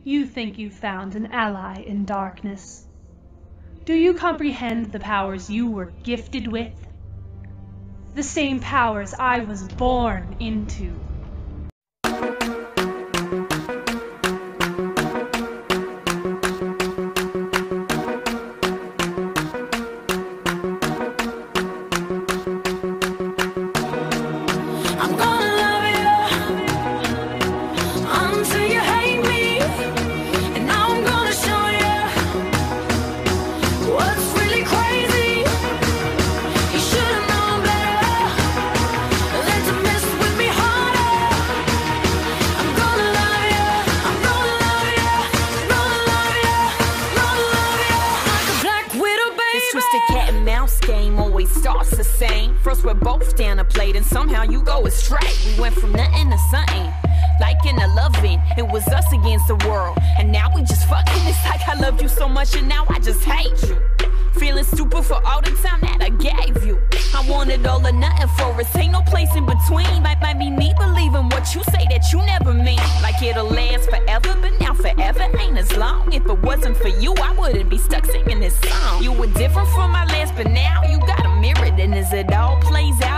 You think you've found an ally in darkness. Do you comprehend the powers you were gifted with? The same powers I was born into. Twisted cat and mouse game always starts the same. First we're both down a plate and somehow you go astray. We went from nothing to something, liking to loving. It was us against the world, and now we just fucking. It's like I loved you so much and now I just hate you. Feeling stupid for all the time that I gave you. I wanted all or nothing for us, ain't no place in between. Might be me believing what you say that you never mean. Like it'll last forever, but now forever ain't as long. If it wasn't for you, I wouldn't be stuck singing this song. You were different from my last, but now you got a mirror. And as it all plays out,